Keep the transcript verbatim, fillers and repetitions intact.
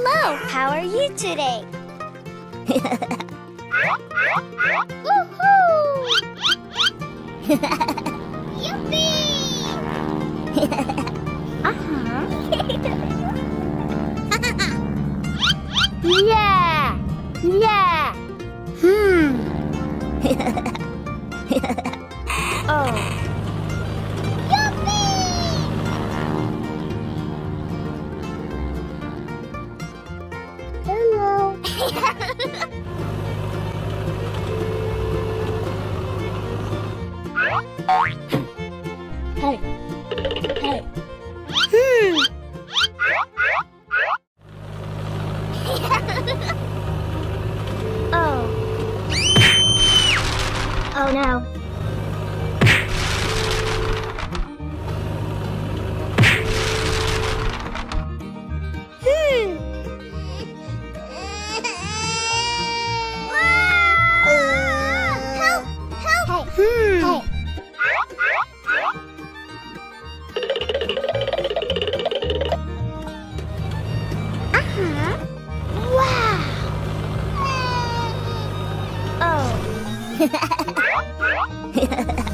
Hello, how are you today? Woohoo! Yippee! Uh-huh. Yeah! Yeah! Hmm. Oh. Hello. Hey. Hey. Hmm. Oh. Oh no. Hmm. Help! Help! Hey. Hmm. Hey. Uh-huh. Wow. Oh.